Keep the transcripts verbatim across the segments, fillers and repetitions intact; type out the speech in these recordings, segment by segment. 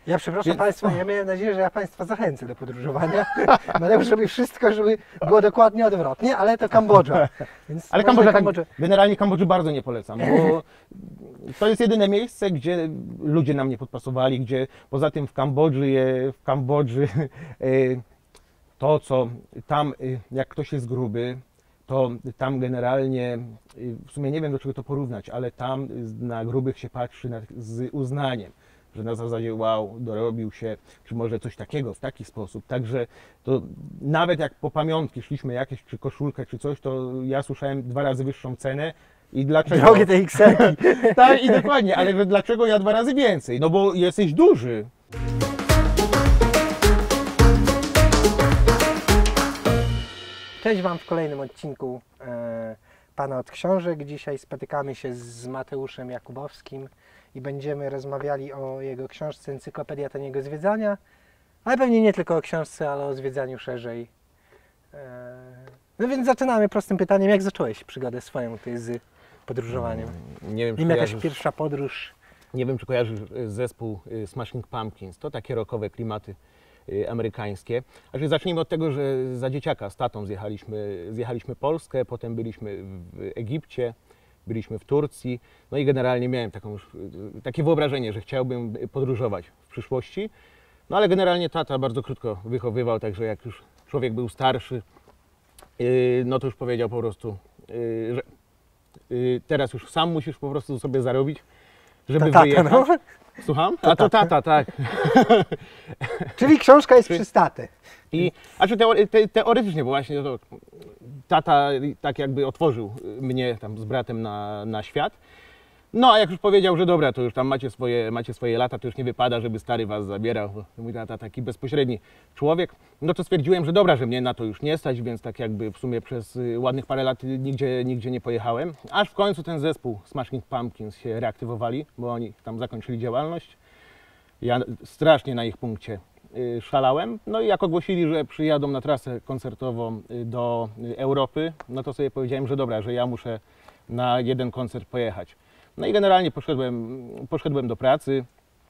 Ja przepraszam Więc- Państwa, ja miałem nadzieję, że ja Państwa zachęcę do podróżowania. Mateusz robi wszystko, żeby było dokładnie odwrotnie, ale to Kambodża. Więc Ale może Kambodża, tak, generalnie Kambodży bardzo nie polecam, bo to jest jedyne miejsce, gdzie ludzie nam nie podpasowali, gdzie poza tym w Kambodży, je- w Kambodży e, to, co tam, e, jak ktoś jest gruby, to tam generalnie, e, w sumie nie wiem, do czego to porównać, ale tam na grubych się patrzy na, z uznaniem, że na zasadzie wow, dorobił się, czy może coś takiego, w taki sposób. Także to nawet jak po pamiątki szliśmy jakieś, czy koszulkę, czy coś, to ja słyszałem dwa razy wyższą cenę. I dlaczego? Drogie te ikselki. Tak, i dokładnie, ale że dlaczego ja dwa razy więcej? No bo jesteś duży. Cześć Wam w kolejnym odcinku e, Pana od Książek. Dzisiaj spotykamy się z Mateuszem Jakubowskim i będziemy rozmawiali o jego książce Encyklopedia Taniego Zwiedzania, ale pewnie nie tylko o książce, ale o zwiedzaniu szerzej. E, no więc zaczynamy prostym pytaniem, jak zacząłeś przygodę swoją ty z podróżowaniem? Nie wiem, czy Nim jakaś kojarzysz, pierwsza podróż? nie wiem, czy kojarzysz zespół y, Smashing Pumpkins. To takie rockowe klimaty y, amerykańskie. Znaczy, zacznijmy od tego, że za dzieciaka z tatą zjechaliśmy, zjechaliśmy Polskę, potem byliśmy w Egipcie, byliśmy w Turcji. No i generalnie miałem taką, już, y, takie wyobrażenie, że chciałbym podróżować w przyszłości. No ale generalnie tata bardzo krótko wychowywał, także jak już człowiek był starszy, y, no to już powiedział po prostu, y, że y, teraz już sam musisz po prostu sobie zarobić, żeby To tata, wyjechać. no. Słucham? To A to tata. tata, tak. Czyli książka jest przez tatę. I, a czy teory, te, teoretycznie, bo właśnie to, tata tak jakby otworzył mnie tam z bratem na, na świat. No a jak już powiedział, że dobra, to już tam macie swoje, macie swoje lata, to już nie wypada, żeby stary was zabierał, bo mój tata taki bezpośredni człowiek, no to stwierdziłem, że dobra, że mnie na to już nie stać, więc tak jakby w sumie przez y, ładnych parę lat nigdzie, nigdzie nie pojechałem. Aż w końcu ten zespół Smashing Pumpkins się reaktywowali, bo oni tam zakończyli działalność. Ja strasznie na ich punkcie y, szalałem. No i jak ogłosili, że przyjadą na trasę koncertową y, do y, Europy, no to sobie powiedziałem, że dobra, że ja muszę na jeden koncert pojechać. No i generalnie poszedłem, poszedłem do pracy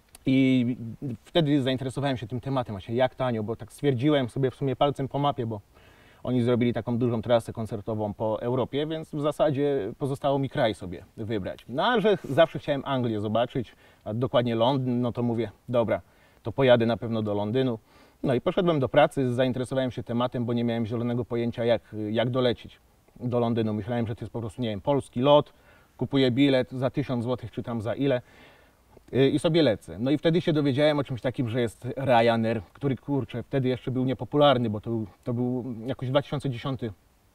i wtedy zainteresowałem się tym tematem, właśnie jak tanio, bo tak stwierdziłem sobie w sumie palcem po mapie, bo oni zrobili taką dużą trasę koncertową po Europie, więc w zasadzie pozostało mi kraj sobie wybrać. No a że zawsze chciałem Anglię zobaczyć, a dokładnie Londyn, no to mówię, dobra, to pojadę na pewno do Londynu. No i poszedłem do pracy, zainteresowałem się tematem, bo nie miałem zielonego pojęcia jak, jak dolecieć do Londynu. Myślałem, że to jest po prostu, nie wiem, polski lot, kupuję bilet za tysiąc złotych, czy tam za ile yy, i sobie lecę. No i wtedy się dowiedziałem o czymś takim, że jest Ryanair, który, kurczę, wtedy jeszcze był niepopularny, bo to, był- to był jakoś dwa tysiące dziesiąty,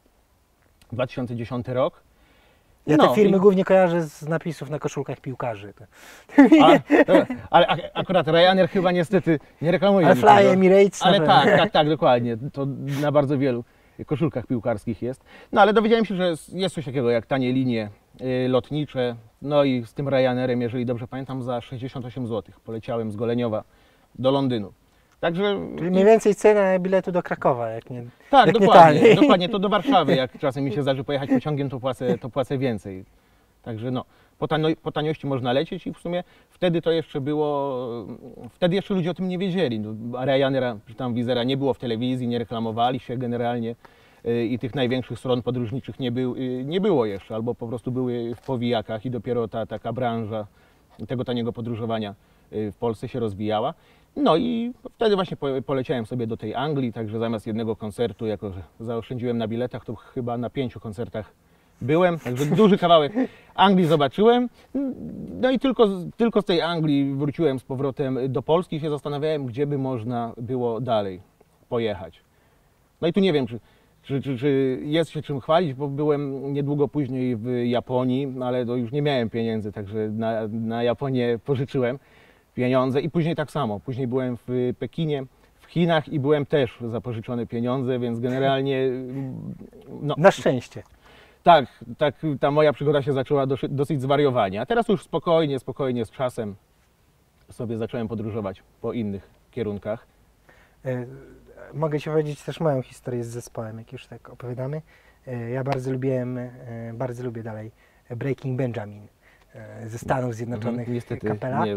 dwa tysiące dziesiąty rok. Ja No te firmy i- głównie kojarzę z napisów na koszulkach piłkarzy. A, e, ale ak- akurat Ryanair chyba niestety nie reklamuje Ale niczego. Fly Emirates na Ale pewno. tak, tak, tak, dokładnie. To na bardzo wielu koszulkach piłkarskich jest. No ale dowiedziałem się, że jest- jest coś takiego jak tanie linie y, lotnicze. No i z tym Ryanairem, jeżeli dobrze pamiętam, za sześćdziesiąt osiem złotych poleciałem z Goleniowa do Londynu. Także Czyli mniej więcej cena biletu do Krakowa, jak nie... tak, jak nie dokładnie, taniej. dokładnie to do Warszawy. Jak czasem mi się zdarzy pojechać pociągiem, to płacę, to płacę więcej. Także no, po, tanio, po taniości można lecieć i w sumie wtedy to jeszcze było, wtedy jeszcze ludzie o tym nie wiedzieli. No, Ryanaira, czy tam Wizera nie było w telewizji, nie reklamowali się generalnie y, i tych największych stron podróżniczych nie, był, y, nie było jeszcze, albo po prostu były w powijakach i dopiero ta taka branża tego taniego podróżowania y, w Polsce się rozwijała. No i wtedy właśnie po- poleciałem sobie do tej Anglii, także zamiast jednego koncertu, jako że zaoszczędziłem na biletach, to chyba na pięciu koncertach byłem, także duży kawałek Anglii zobaczyłem. No i tylko, z- tylko z tej Anglii wróciłem z powrotem do Polski i się zastanawiałem, gdzie by można było dalej pojechać. No i tu nie wiem, czy, czy, czy, czy jest się czym chwalić, bo byłem niedługo później w Japonii, ale to już nie miałem pieniędzy, także na, na Japonię pożyczyłem pieniądze i później tak samo. Później byłem w Pekinie, w Chinach i byłem też za pożyczone pieniądze, więc generalnie no, Na szczęście. tak, tak ta moja przygoda się zaczęła dosyć, dosyć zwariowanie. A teraz już spokojnie, spokojnie z czasem sobie zacząłem podróżować po innych kierunkach. E, Mogę Ci powiedzieć też moją historię z zespołem, jak już tak opowiadamy. E, Ja bardzo lubiłem, e, bardzo lubię dalej Breaking Benjamin e, ze Stanów Zjednoczonych, Mhm, niestety kapela. nie znam.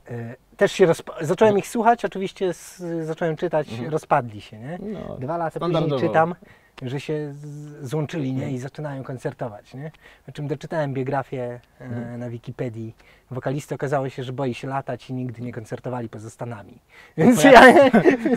E, Też się rozpa- zacząłem ich słuchać, oczywiście z, zacząłem czytać, Mhm. rozpadli się, nie? No, Dwa lata później standardowo. czytam, że się z- złączyli, nie? I zaczynają koncertować, nie? Po czym doczytałem biografię e, Mhm. na Wikipedii wokalisty, okazało się, że boi się latać i nigdy nie koncertowali poza Stanami. Więc ja- ja...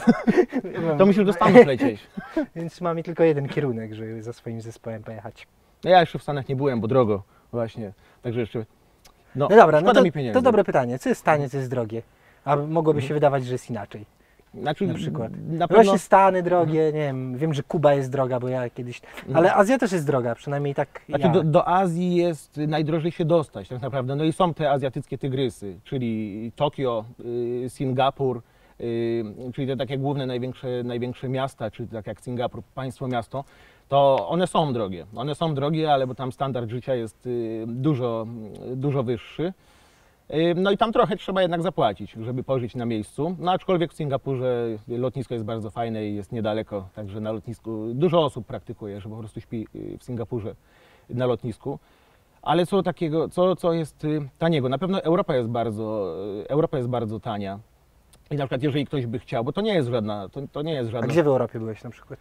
To musisz do Stanów lecieć. Więc mamy tylko jeden kierunek, żeby za swoim zespołem pojechać. No ja jeszcze w Stanach nie byłem, bo drogo właśnie. Także jeszcze. No, No dobra, no szkoda to, mi pieniędzy. to dobre pytanie. Co jest tanie, co jest drogie? A mogłoby się wydawać, że jest inaczej. Znaczy, Na przykład. Na pewno, Właśnie Stany drogie, nie wiem, wiem, że Kuba jest droga, bo ja kiedyś... Ale Azja też jest droga, przynajmniej tak znaczy ja. do, do Azji jest najdrożej się dostać tak naprawdę. No i są te azjatyckie tygrysy, czyli Tokio, y, Singapur, y, czyli te takie główne, największe, największe miasta, czy tak jak Singapur, państwo miasto, to one są drogie. One są drogie, ale bo tam standard życia jest y, dużo, dużo wyższy. Y, No i tam trochę trzeba jednak zapłacić, żeby pożyć na miejscu. No aczkolwiek w Singapurze lotnisko jest bardzo fajne i jest niedaleko, także na lotnisku dużo osób praktykuje, że po prostu śpi y, w Singapurze na lotnisku. Ale co takiego, co, co jest y, taniego? Na pewno Europa jest bardzo, y, Europa jest bardzo tania. I na przykład jeżeli ktoś by chciał, bo to nie jest żadna, to, to nie jest A żadna... gdzie w Europie byłeś na przykład?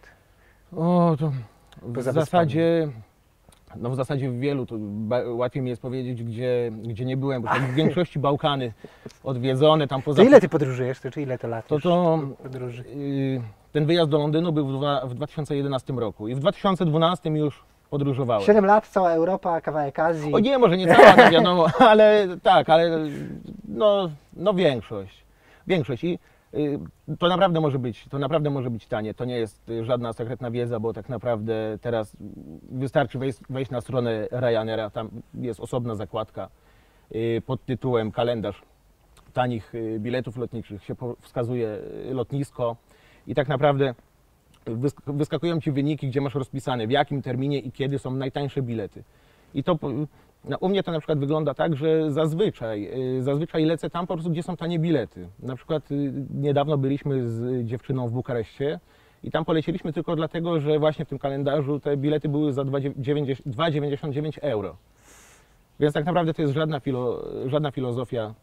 O, to w Poza zasadzie, no w zasadzie w wielu, to ba- łatwiej mi jest powiedzieć, gdzie, gdzie nie byłem, bo tak w większości Bałkany odwiedzone, tam poza... To ile ty podróżujesz, to czy ile to lat To już to podróży? y, ten wyjazd do Londynu był w, dwa, w dwa tysiące jedenastym roku i w dwa tysiące dwunastym już podróżowałem. Siedem lat, cała Europa, kawałek Azji. O nie, może nie cała, no wiadomo, ale tak, ale no, no większość. Większość i y, to naprawdę może być, to naprawdę może być tanie. To nie jest y, żadna sekretna wiedza, bo tak naprawdę teraz wystarczy wejść, wejść na stronę Ryanaira, tam jest osobna zakładka y, pod tytułem kalendarz tanich y, biletów lotniczych, się po- wskazuje y, lotnisko i tak naprawdę wysk- wyskakują Ci wyniki, gdzie masz rozpisane, w jakim terminie i kiedy są najtańsze bilety. I to po- no, u mnie to na przykład wygląda tak, że zazwyczaj, y, zazwyczaj lecę tam po prostu, gdzie są tanie bilety. Na przykład y, niedawno byliśmy z dziewczyną w Bukareszcie i tam polecieliśmy tylko dlatego, że właśnie w tym kalendarzu te bilety były za dwa przecinek dziewięćdziesiąt dziewięć euro. Więc tak naprawdę to jest żadna, filo, żadna filozofia.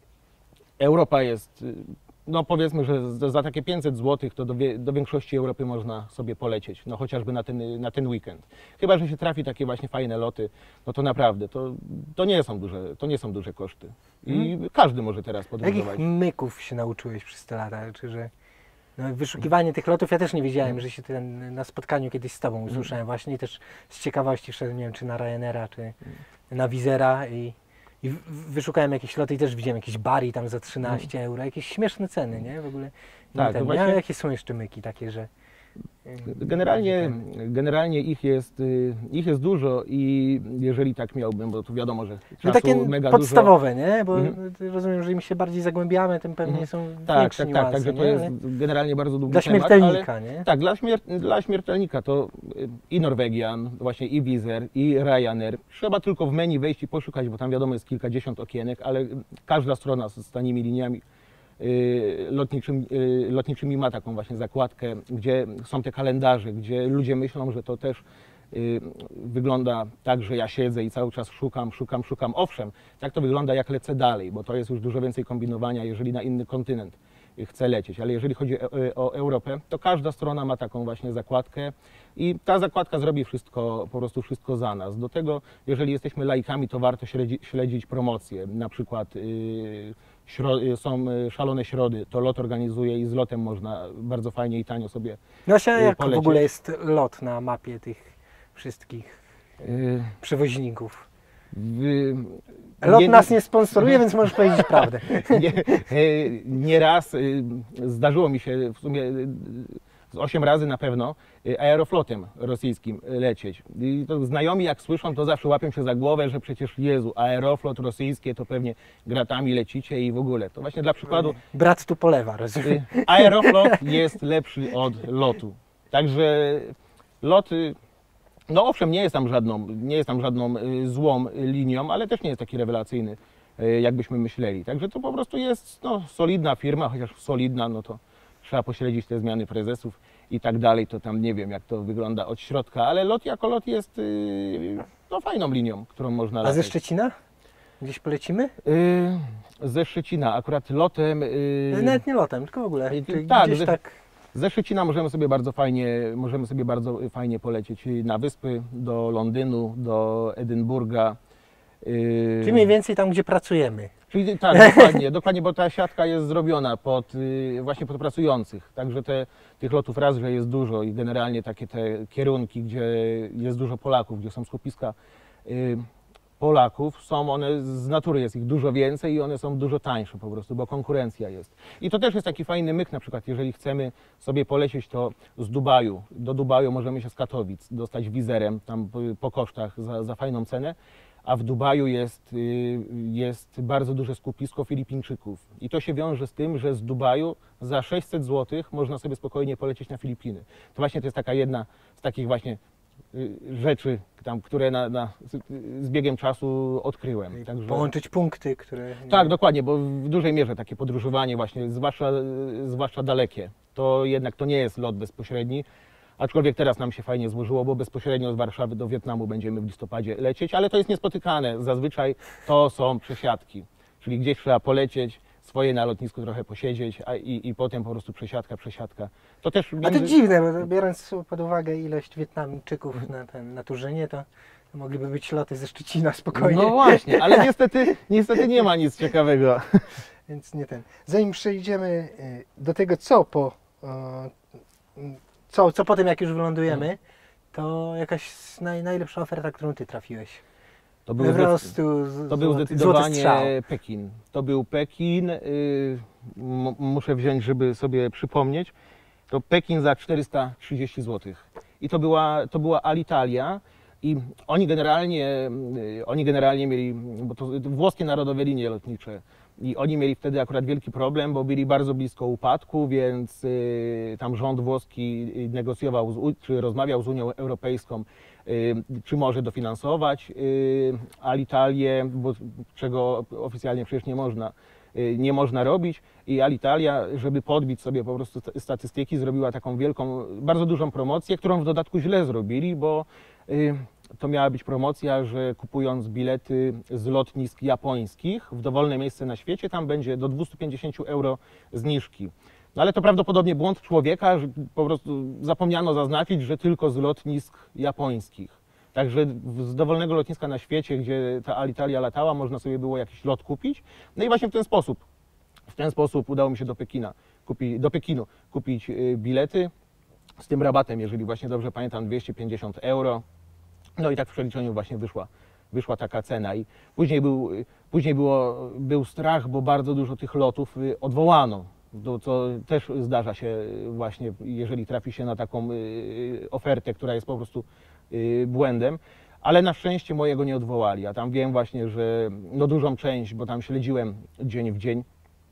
Europa jest, y, no powiedzmy, że za, za takie pięćset złotych to do, wie, do większości Europy można sobie polecieć, no chociażby na ten, na ten weekend. Chyba że się trafi takie właśnie fajne loty, no to naprawdę, to, to, nie, są duże, to nie są duże koszty. I każdy może teraz podróżować. Jakich myków się nauczyłeś przez te lata? Czy że no, wyszukiwanie tych lotów, ja też nie wiedziałem, że się ten, na spotkaniu kiedyś z Tobą usłyszałem właśnie i też z ciekawości szedłem, nie wiem, czy na Ryanaira, czy na Wizera i, i w- wyszukałem jakieś loty i też widziałem jakieś bari tam za trzynaście euro, jakieś śmieszne ceny, nie? W ogóle. Nie Tak, ten, to nie? właśnie- A jakie są jeszcze myki takie, że... Generalnie, generalnie ich, jest, y, ich jest dużo i jeżeli tak miałbym, bo tu wiadomo, że No czasu takie mega podstawowe, nie? Bo Mhm. rozumiem, że im się bardziej zagłębiamy, tym pewnie Mhm. są dużo. Tak, większe tak, tak, niuanse, także to nie? jest Ale generalnie bardzo długi dla temat, śmiertelnika, ale, nie? tak, dla, śmier dla śmiertelnika to y, i Norwegian, właśnie i Wizz Air, i Ryanair. Trzeba tylko w menu wejść i poszukać, bo tam wiadomo jest kilkadziesiąt okienek, ale każda strona z, z tanimi liniami y, lotniczymi, y, lotniczymi ma taką właśnie zakładkę, gdzie są te kalendarze, gdzie ludzie myślą, że to też y, wygląda tak, że ja siedzę i cały czas szukam, szukam, szukam. Owszem, tak to wygląda jak lecę dalej, bo to jest już dużo więcej kombinowania, jeżeli na inny kontynent chce lecieć, ale jeżeli chodzi o, o Europę, to każda strona ma taką właśnie zakładkę i ta zakładka zrobi wszystko, po prostu wszystko za nas. Do tego, jeżeli jesteśmy laikami, to warto śledzi, śledzić promocje, na przykład yy, śro, są y, szalone środy, to lot organizuje i z lotem można bardzo fajnie i tanio sobie No a jak w polecieć. ogóle jest lot na mapie tych wszystkich yy, przewoźników? w, Lot nie- nas nie sponsoruje, więc możesz powiedzieć prawdę. Nie, y, nieraz y, zdarzyło mi się w sumie y, z osiem razy na pewno y, aeroflotem rosyjskim lecieć. I to znajomi jak słyszą, to zawsze łapią się za głowę, że przecież Jezu, aeroflot rosyjskie to pewnie gratami lecicie i w ogóle. To właśnie dla przykładu Brat tu polewa, rozumiem. y, aeroflot jest lepszy od lotu. Także loty, no owszem, nie jest tam żadną, nie jest tam żadną y, złą linią, ale też nie jest taki rewelacyjny, y, jakbyśmy myśleli. Także to po prostu jest no, solidna firma, chociaż solidna, no to trzeba pośledzić te zmiany prezesów i tak dalej, to tam nie wiem, jak to wygląda od środka, ale lot jako lot jest y, no, fajną linią, którą można A latać. ze Szczecina? Gdzieś polecimy? Yy, ze Szczecina, akurat lotem. Yy, Nawet nie lotem, tylko w ogóle. Yy, Czy tak, gdzieś ze- tak. Ze Szczecina możemy sobie bardzo fajnie, możemy sobie bardzo fajnie polecieć na wyspy, do Londynu, do Edynburga. Yy, Czyli mniej więcej tam, gdzie pracujemy. Czyli tak, dokładnie, dokładnie, bo ta siatka jest zrobiona pod, y, właśnie pod pracujących. Także te, tych lotów raz, że jest dużo i generalnie takie te kierunki, gdzie jest dużo Polaków, gdzie są skupiska y, Polaków, są one, z natury jest ich dużo więcej i one są dużo tańsze po prostu, bo konkurencja jest. I to też jest taki fajny myk, na przykład jeżeli chcemy sobie polecieć to z Dubaju. Do Dubaju możemy się z Katowic dostać wizerem, tam po, po kosztach za, za fajną cenę. A w Dubaju jest, y, jest bardzo duże skupisko Filipińczyków. I to się wiąże z tym, że z Dubaju za sześćset złotych można sobie spokojnie polecieć na Filipiny. To właśnie to jest taka jedna z takich właśnie y, rzeczy, tam, które na, na, z biegiem czasu odkryłem. Także, Połączyć punkty, które... tak, dokładnie, bo w dużej mierze takie podróżowanie właśnie, zwłaszcza, zwłaszcza dalekie, to jednak to nie jest lot bezpośredni. Aczkolwiek teraz nam się fajnie złożyło, bo bezpośrednio z Warszawy do Wietnamu będziemy w listopadzie lecieć, ale to jest niespotykane. Zazwyczaj to są przesiadki, czyli gdzieś trzeba polecieć, swoje na lotnisku trochę posiedzieć, a i, i potem po prostu przesiadka, przesiadka. To też A między... to dziwne, bo biorąc pod uwagę ilość Wietnamczyków na, ten, na Turzynie, to mogliby być loty ze Szczecina spokojnie. No właśnie, ale niestety, niestety nie ma nic ciekawego. Więc nie ten. Zanim przejdziemy y, do tego, co po, y, co, co po tym, jak już wylądujemy, to jakaś naj, najlepsza oferta, którą ty trafiłeś. To Po był, zdecyd- prostu z, to był złoty, zdecydowanie złoty strzał. Pekin. To był Pekin, y, m- muszę wziąć, żeby sobie przypomnieć. To Pekin za czterysta trzydzieści złotych. I to była, to była Alitalia. I oni generalnie, y, oni generalnie mieli, bo to włoskie narodowe linie lotnicze, i oni mieli wtedy akurat wielki problem, bo byli bardzo blisko upadku, więc y, tam rząd włoski negocjował, z, U- czy rozmawiał z Unią Europejską, y, czy może dofinansować y, Alitalię, bo, czego oficjalnie przecież nie można, y, nie można robić. I Alitalia, żeby podbić sobie po prostu st- statystyki, zrobiła taką wielką, bardzo dużą promocję, którą w dodatku źle zrobili, bo y, to miała być promocja, że kupując bilety z lotnisk japońskich w dowolne miejsce na świecie, tam będzie do dwieście pięćdziesiąt euro zniżki. No ale to prawdopodobnie błąd człowieka, że po prostu zapomniano zaznaczyć, że tylko z lotnisk japońskich. Także w- z dowolnego lotniska na świecie, gdzie ta Alitalia latała, można sobie było jakiś lot kupić. No i właśnie w ten sposób, w ten sposób udało mi się do Pekina, kupi, do Pekinu kupić y, bilety z tym rabatem, jeżeli właśnie dobrze pamiętam, dwieście pięćdziesiąt euro. No i tak w przeliczeniu właśnie wyszła, wyszła taka cena. I później, był, później było, był strach, bo bardzo dużo tych lotów y, odwołano. To, co też zdarza się właśnie, jeżeli trafi się na taką y, ofertę, która jest po prostu y, błędem. Ale na szczęście mojego nie odwołali. A tam wiem właśnie, że no dużą część, bo tam śledziłem dzień w dzień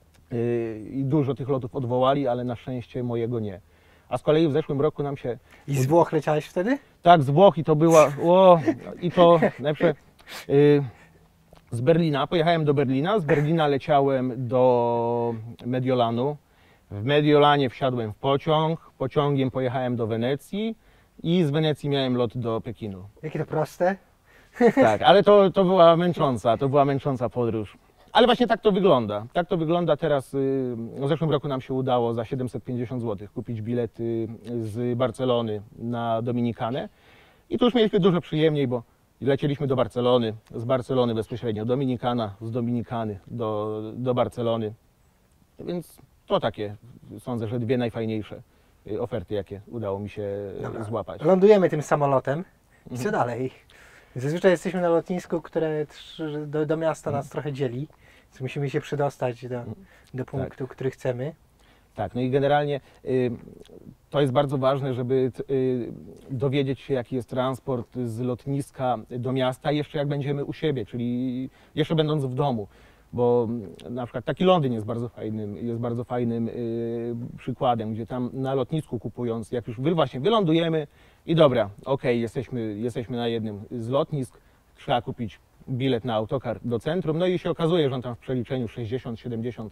y, i dużo tych lotów odwołali, ale na szczęście mojego nie. A z kolei w zeszłym roku nam się I z Włoch leciałeś wtedy? tak, z Włoch i to była, o, i to najpierw y, z Berlina, pojechałem do Berlina, z Berlina leciałem do Mediolanu, w Mediolanie wsiadłem w pociąg, pociągiem pojechałem do Wenecji i z Wenecji miałem lot do Pekinu. Jakie to proste? Tak, ale to, to była męcząca, to była męcząca podróż. Ale właśnie tak to wygląda. Tak to wygląda teraz. y, W zeszłym roku nam się udało za siedemset pięćdziesiąt złotych kupić bilety z Barcelony na Dominikanę. I tu już mieliśmy dużo przyjemniej, bo lecieliśmy do Barcelony, z Barcelony bezpośrednio Dominikana, z Dominikany do, do Barcelony. Więc to takie, sądzę, że dwie najfajniejsze y, oferty, jakie udało mi się Dobra. złapać. Lądujemy tym samolotem i co Mhm. dalej? Zazwyczaj jesteśmy na lotnisku, które tr- do, do miasta nas trochę dzieli, więc musimy się przedostać do, do punktu, który chcemy. Tak, no i generalnie y, to jest bardzo ważne, żeby y, dowiedzieć się, jaki jest transport z lotniska do miasta, jeszcze jak będziemy u siebie, czyli jeszcze będąc w domu. Bo mm, na przykład taki Londyn jest bardzo fajnym, jest bardzo fajnym y, przykładem, gdzie tam na lotnisku kupując, jak już wy, właśnie wylądujemy i dobra, okej, jesteśmy, jesteśmy na jednym z lotnisk, trzeba kupić bilet na autokar do centrum, no i się okazuje, że on tam w przeliczeniu sześćdziesiąt siedemdziesiąt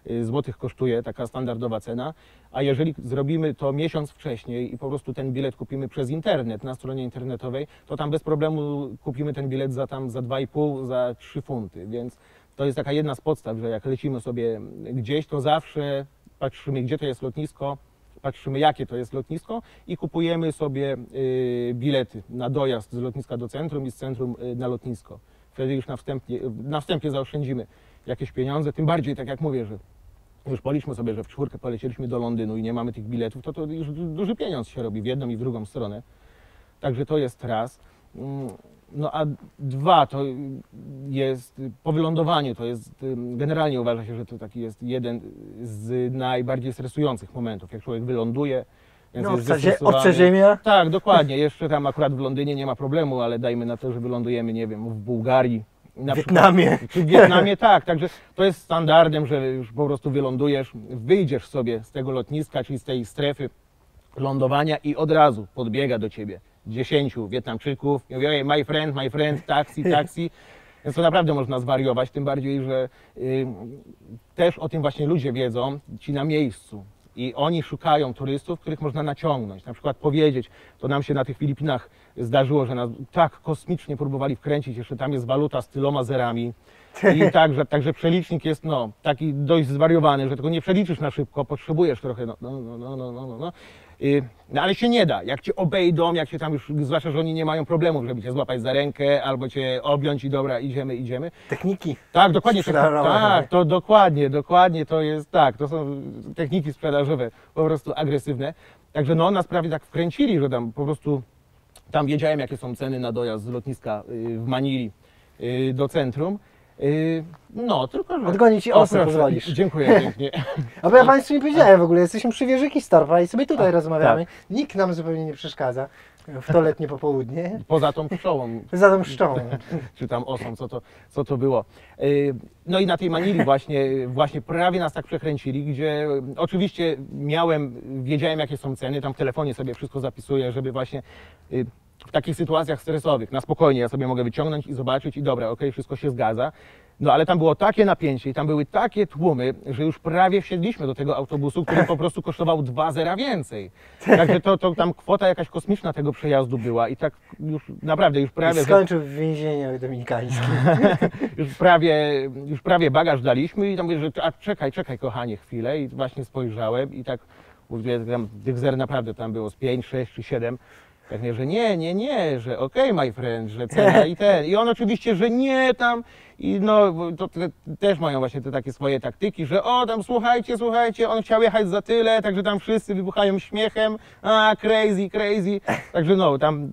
złotych kosztuje, taka standardowa cena, a jeżeli zrobimy to miesiąc wcześniej i po prostu ten bilet kupimy przez internet, na stronie internetowej, to tam bez problemu kupimy ten bilet za tam za dwa i pół, za trzy funty, więc to jest taka jedna z podstaw, że jak lecimy sobie gdzieś, to zawsze patrzymy, gdzie to jest lotnisko, patrzymy, jakie to jest lotnisko i kupujemy sobie y, bilety na dojazd z lotniska do centrum i z centrum y, na lotnisko. Wtedy już na wstępie, na wstępie zaoszczędzimy jakieś pieniądze, tym bardziej, tak jak mówię, że już policzmy sobie, że w czwórkę polecieliśmy do Londynu i nie mamy tych biletów, to to już du- duży pieniądz się robi w jedną i w drugą stronę. Także to jest raz. Mm, No a dwa to jest, po wylądowaniu to jest, generalnie uważa się, że to taki jest jeden z najbardziej stresujących momentów, jak człowiek wyląduje. Więc No, jest obca, zie- zestresowany. obca ziemia. Tak, dokładnie. Jeszcze tam akurat w Londynie nie ma problemu, ale dajmy na to, że wylądujemy, nie wiem, w Bułgarii. Na W Wietnamie. Przykład, czy w Wietnamie, tak. Także to jest standardem, że już po prostu wylądujesz, wyjdziesz sobie z tego lotniska, czyli z tej strefy lądowania i od razu podbiega do ciebie dziesięciu Wietnamczyków i mówi: "Ej, my friend, my friend, taxi, taxi". Więc to naprawdę można zwariować, tym bardziej, że y, też o tym właśnie ludzie wiedzą, ci na miejscu. I oni szukają turystów, których można naciągnąć. Na przykład powiedzieć, to nam się na tych Filipinach zdarzyło, że nas tak kosmicznie próbowali wkręcić, jeszcze tam jest waluta z tyloma zerami. I tak, że, także przelicznik jest no, taki dość zwariowany, że tego nie przeliczysz na szybko, potrzebujesz trochę, no, no, no, no, no, no, no. I, no ale się nie da. Jak cię obejdą, jak się tam już, zwłaszcza, że oni nie mają problemów, żeby cię złapać za rękę albo cię objąć i dobra, idziemy, idziemy. Techniki. Tak, dokładnie. To, Sprzedażowe. tak, to dokładnie, dokładnie to jest tak. To są techniki sprzedażowe po prostu agresywne. Także no nas prawie tak wkręcili, że tam po prostu tam wiedziałem, jakie są ceny na dojazd z lotniska y, w Manili y, do centrum. Y, No, tylko że... Odgonić ci O, osę, proszę, pozwolisz. Dziękuję pięknie. A bo ja Państwu nie powiedziałem w ogóle, jesteśmy przy wieży Kistorfa i sobie tutaj A, rozmawiamy. Nikt nam zupełnie nie przeszkadza w to letnie popołudnie. Poza tą pszczołą, Za tą pszczołą. czy tam osą, co to, co to było. Y, No i na tej Manili właśnie, właśnie prawie nas tak przekręcili, gdzie oczywiście miałem, wiedziałem jakie są ceny, tam w telefonie sobie wszystko zapisuję, żeby właśnie y, w takich sytuacjach stresowych, na spokojnie ja sobie mogę wyciągnąć i zobaczyć i dobra, okej, wszystko się zgadza. No ale tam było takie napięcie i tam były takie tłumy, że już prawie wsiedliśmy do tego autobusu, który po prostu kosztował dwa zera więcej. Także to, to tam kwota jakaś kosmiczna tego przejazdu była i tak już naprawdę już prawie... I skończył w więzieniu dominikańskim. już prawie, już prawie bagaż daliśmy i tam mówię, że a czekaj, czekaj kochanie chwilę i właśnie spojrzałem i tak mówię, tam tych zer naprawdę tam było z pięć, sześć czy siedem. Tak mówię, że nie, nie, nie, że okej, okay, my friend, że cena i ten. I on oczywiście, że nie tam i no to te, też mają właśnie te takie swoje taktyki, że o tam słuchajcie, słuchajcie, on chciał jechać za tyle, także tam wszyscy wybuchają śmiechem, a crazy, crazy. Także no tam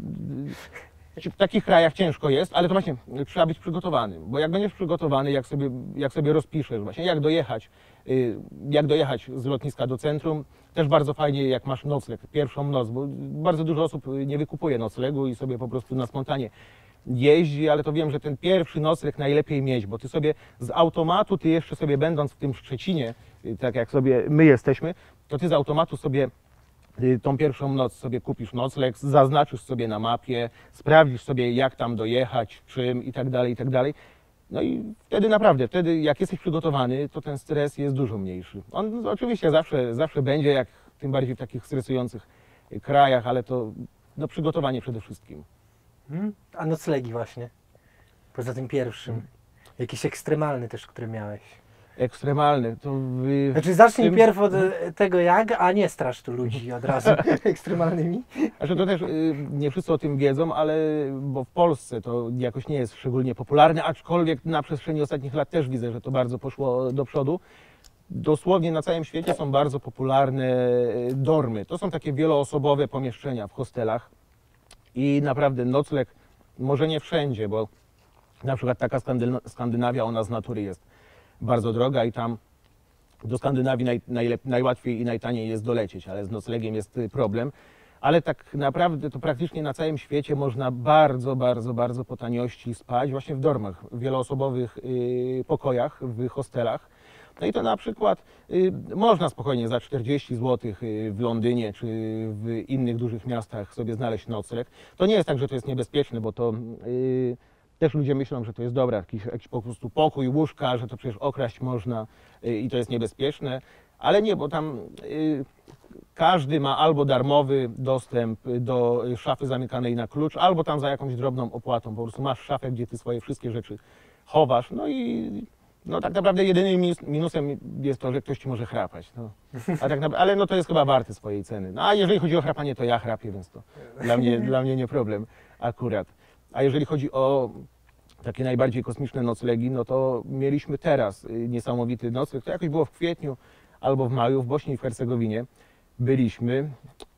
w takich krajach ciężko jest, ale to właśnie trzeba być przygotowanym, bo jak będziesz przygotowany, jak sobie, jak sobie rozpiszesz właśnie, jak dojechać, jak dojechać z lotniska do centrum, też bardzo fajnie jak masz nocleg, pierwszą noc, bo bardzo dużo osób nie wykupuje noclegu i sobie po prostu na spontanie jeździ, ale to wiem, że ten pierwszy nocleg najlepiej mieć, bo ty sobie z automatu, ty jeszcze sobie będąc w tym Szczecinie, tak jak sobie my jesteśmy, to ty z automatu sobie tą pierwszą noc sobie kupisz nocleg, zaznaczysz sobie na mapie, sprawdzisz sobie jak tam dojechać, czym i tak dalej, i tak dalej. No i wtedy naprawdę, wtedy jak jesteś przygotowany, to ten stres jest dużo mniejszy. On oczywiście zawsze, zawsze będzie, jak tym bardziej w takich stresujących krajach, ale to no, przygotowanie przede wszystkim. Hmm? A noclegi właśnie. Poza tym pierwszym. Jakiś ekstremalny też, który miałeś. Ekstremalny, to wy... Znaczy zacznij tym- pierw od e, tego jak, a nie strasz tu ludzi od razu ekstremalnymi. Znaczy to też y, nie wszyscy o tym wiedzą, ale bo w Polsce to jakoś nie jest szczególnie popularne, aczkolwiek na przestrzeni ostatnich lat też widzę, że to bardzo poszło do przodu. Dosłownie na całym świecie są bardzo popularne y, dormy. To są takie wieloosobowe pomieszczenia w hostelach i naprawdę nocleg może nie wszędzie, bo na przykład taka Skandyna- Skandynawia, ona z natury jest bardzo droga i tam do Skandynawii naj, najlep, najłatwiej i najtaniej jest dolecieć, ale z noclegiem jest y, problem. Ale tak naprawdę to praktycznie na całym świecie można bardzo, bardzo, bardzo po taniości spać właśnie w dormach, w wieloosobowych y, pokojach, w hostelach. No i to na przykład y, można spokojnie za czterdzieści złotych y, w Londynie czy w innych dużych miastach sobie znaleźć nocleg. To nie jest tak, że to jest niebezpieczne, bo to y, też ludzie myślą, że to jest dobra, jakiś, jakiś po prostu pokój, łóżka, że to przecież okraść można y, i to jest niebezpieczne, ale nie, bo tam y, każdy ma albo darmowy dostęp do szafy zamykanej na klucz, albo tam za jakąś drobną opłatą, po prostu masz szafę, gdzie ty swoje wszystkie rzeczy chowasz, no i no tak naprawdę jedynym minus, minusem jest to, że ktoś ci może chrapać, no. A tak naprawdę, ale no to jest chyba warte swojej ceny. No a jeżeli chodzi o chrapanie, to ja chrapię, więc to dla mnie, dla mnie nie problem akurat. A jeżeli chodzi o takie najbardziej kosmiczne noclegi, no to mieliśmy teraz niesamowity nocleg, to jakoś było w kwietniu albo w maju w Bośni i w Hercegowinie byliśmy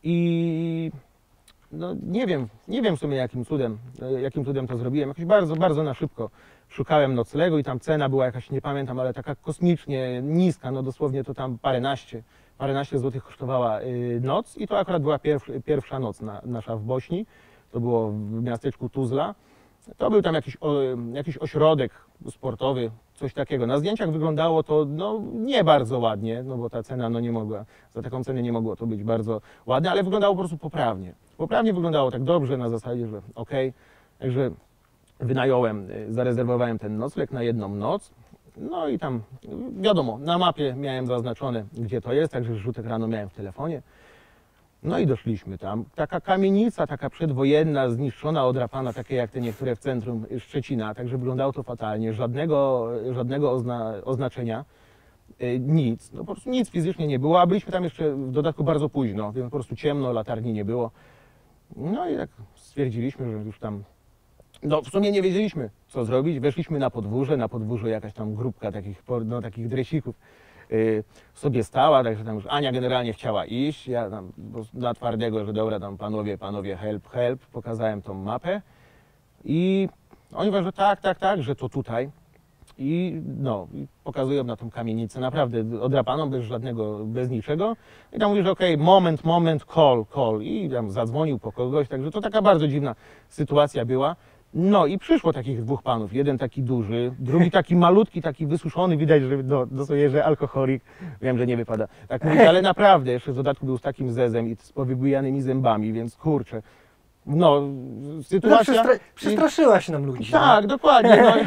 i no nie wiem, nie wiem w sumie jakim cudem, jakim cudem to zrobiłem, jakoś bardzo, bardzo na szybko szukałem noclegu i tam cena była jakaś, nie pamiętam, ale taka kosmicznie niska, no dosłownie to tam paręnaście, paręnaście złotych kosztowała noc i to akurat była pierwsza, pierwsza noc na, nasza w Bośni, to było w miasteczku Tuzla. To był tam jakiś, o, jakiś ośrodek sportowy, coś takiego. Na zdjęciach wyglądało to no, nie bardzo ładnie, no bo ta cena no, nie mogła, za taką cenę nie mogło to być bardzo ładne, ale wyglądało po prostu poprawnie. Poprawnie wyglądało tak dobrze, na zasadzie, że okej, okay. Także wynająłem, zarezerwowałem ten nocleg na jedną noc. No i tam, wiadomo, na mapie miałem zaznaczone, gdzie to jest, także rzut ekranu miałem w telefonie. No i doszliśmy tam. Taka kamienica, taka przedwojenna, zniszczona, odrapana, takie jak te niektóre w centrum Szczecina, także wyglądało to fatalnie, żadnego, żadnego ozna, oznaczenia, yy, nic, no po prostu nic fizycznie nie było, a byliśmy tam jeszcze w dodatku bardzo późno, więc po prostu ciemno, latarni nie było. No i tak stwierdziliśmy, że już tam, no w sumie nie wiedzieliśmy, co zrobić, weszliśmy na podwórze, na podwórzu jakaś tam grupka takich, no, takich dresików sobie stała, także tam już Ania generalnie chciała iść, ja tam dla twardego, że dobra, tam panowie, panowie, help, help, pokazałem tą mapę i oni mówią, że tak, tak, tak, że to tutaj i no, i pokazują na tą kamienicę, naprawdę odrapaną, bez żadnego, bez niczego i tam mówi, że okej, okay, moment, moment, call, call i tam zadzwonił po kogoś, także to taka bardzo dziwna sytuacja była. No i przyszło takich dwóch panów, jeden taki duży, drugi taki malutki, taki wysuszony, widać, że no, dosłownie, że alkoholik, wiem, że nie wypada, tak mówić, ale naprawdę jeszcze w dodatku był z takim zezem i z powybujanymi zębami, więc kurczę, no sytuacja... No, przestra przestraszyła się nam ludzi. Tak, no. Dokładnie, no.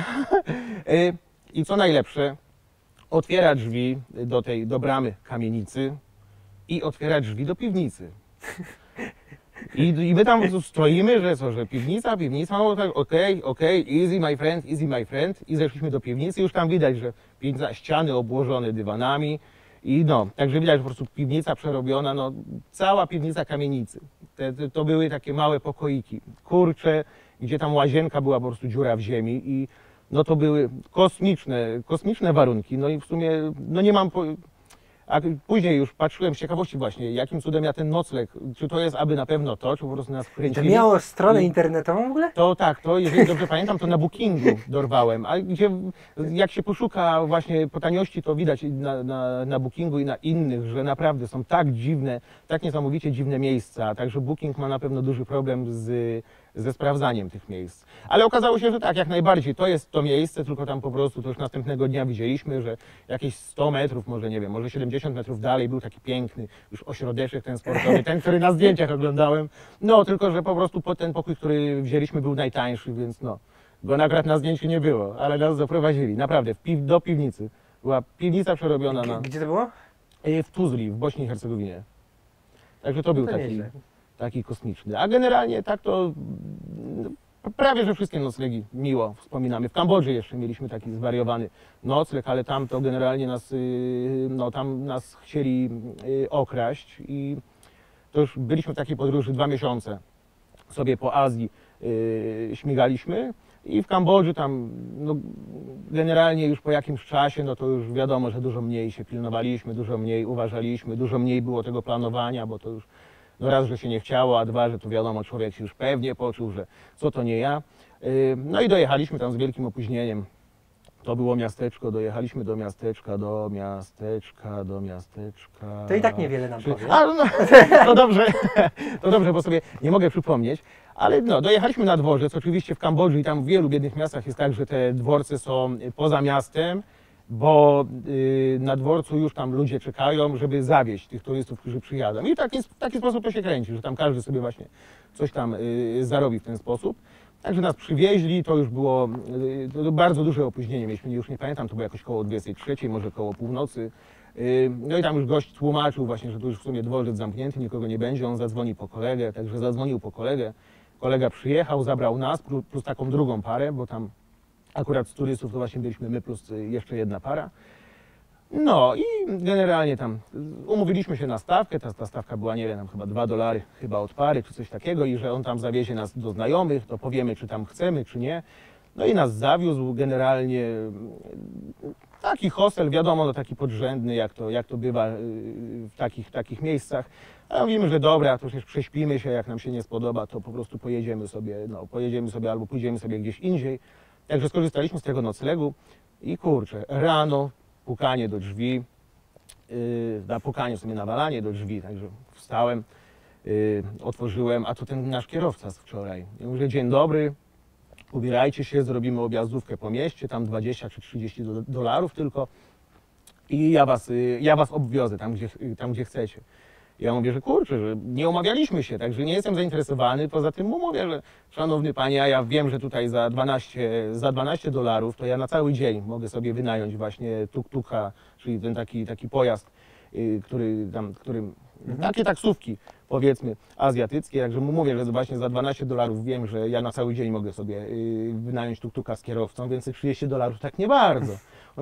I co najlepsze, otwiera drzwi do tej, do bramy kamienicy i otwiera drzwi do piwnicy. I, I my tam stoimy, że co, że piwnica, piwnica, no tak, okej, okej, easy my friend, easy my friend i zeszliśmy do piwnicy, już tam widać, że piwnica, ściany obłożone dywanami i no, także widać, że po prostu piwnica przerobiona, no cała piwnica kamienicy. Te, te, to były takie małe pokoiki, kurcze, gdzie tam łazienka była po prostu dziura w ziemi i no to były kosmiczne, kosmiczne warunki, no i w sumie, no nie mam... Po, a później już patrzyłem z ciekawości właśnie, jakim cudem ja ten nocleg, czy to jest aby na pewno to, czy po prostu nas wkręcili. To miało stronę I internetową w ogóle? To tak, to jeżeli dobrze pamiętam, to na Bookingu dorwałem, a gdzie jak się poszuka właśnie po taniości, to widać na, na, na Bookingu i na innych, że naprawdę są tak dziwne, tak niesamowicie dziwne miejsca, także Booking ma na pewno duży problem z, ze sprawdzaniem tych miejsc. Ale okazało się, że tak, jak najbardziej, to jest to miejsce, tylko tam po prostu to już następnego dnia widzieliśmy, że jakieś sto metrów, może nie wiem, może siedemdziesiąt metrów dalej był taki piękny już ośrodeczek ten sportowy, ten, który na zdjęciach oglądałem. No, tylko że po prostu ten pokój, który wzięliśmy, był najtańszy, więc no, go akurat na zdjęciu nie było, ale nas zaprowadzili, naprawdę, w piw do piwnicy. Była piwnica przerobiona na... Gdzie to było? W Tuzli, w Bośni i Hercegowinie. Także to był To taki... nieźle. taki kosmiczny. A generalnie tak to no, prawie, że wszystkie noclegi miło wspominamy. W Kambodży jeszcze mieliśmy taki zwariowany nocleg, ale tam to generalnie nas, no, tam nas chcieli okraść i to już byliśmy w takiej podróży dwa miesiące. Sobie po Azji śmigaliśmy i w Kambodży tam no, generalnie już po jakimś czasie, no to już wiadomo, że dużo mniej się pilnowaliśmy, dużo mniej uważaliśmy, dużo mniej było tego planowania, bo to już no raz, że się nie chciało, a dwa, że to wiadomo, człowiek się już pewnie poczuł, że co to nie ja. No i dojechaliśmy tam z wielkim opóźnieniem. To było miasteczko, dojechaliśmy do miasteczka, do miasteczka, do miasteczka. To i tak niewiele nam powie. A, no, to dobrze, to dobrze, bo sobie nie mogę przypomnieć. Ale no, dojechaliśmy na dworzec, oczywiście w Kambodży i tam w wielu biednych miastach jest tak, że te dworce są poza miastem, bo y, na dworcu już tam ludzie czekają, żeby zawieźć tych turystów, którzy przyjadą. I w taki, w taki sposób to się kręci, że tam każdy sobie właśnie coś tam y, zarobi w ten sposób. Także nas przywieźli, to już było y, to bardzo duże opóźnienie mieliśmy, już nie pamiętam, to było jakoś koło dwudziestej trzeciej, może koło północy. Y, No i tam już gość tłumaczył właśnie, że to już w sumie dworzec zamknięty, nikogo nie będzie, on zadzwoni po kolegę, także zadzwonił po kolegę. Kolega przyjechał, zabrał nas plus, plus taką drugą parę, bo tam akurat z turystów to właśnie byliśmy my plus y, jeszcze jedna para. No i generalnie tam umówiliśmy się na stawkę, ta, ta stawka była, nie wiem, tam chyba dwa dolary chyba od pary, czy coś takiego i że on tam zawiezie nas do znajomych, to powiemy, czy tam chcemy, czy nie. No i nas zawiózł generalnie, taki hostel, wiadomo, no taki podrzędny, jak to, jak to bywa w takich, takich miejscach. A mówimy, że dobra, to przecież prześpimy się, jak nam się nie spodoba, to po prostu pojedziemy sobie, no pojedziemy sobie albo pójdziemy sobie gdzieś indziej. Także skorzystaliśmy z tego noclegu i kurczę, rano pukanie do drzwi, yy, na pukanie sobie nawalanie do drzwi, także wstałem, yy, otworzyłem, a to ten nasz kierowca z wczoraj. Ja mówię, dzień dobry, ubierajcie się, zrobimy objazdówkę po mieście, tam dwadzieścia czy trzydzieści do- dolarów tylko i ja was, yy, ja was obwiozę tam gdzie, yy, tam, gdzie chcecie. Ja mówię, że kurczę, że nie umawialiśmy się, także nie jestem zainteresowany. Poza tym mu mówię, że szanowny panie, a ja wiem, że tutaj za dwanaście, za dwanaście dolarów to ja na cały dzień mogę sobie wynająć właśnie tuk-tuka, czyli ten taki, taki pojazd, yy, który tam, którym, takie taksówki powiedzmy azjatyckie, także mu mówię, że właśnie za dwanaście dolarów wiem, że ja na cały dzień mogę sobie yy, wynająć tuk-tuka z kierowcą, więc te trzydzieści dolarów tak nie bardzo.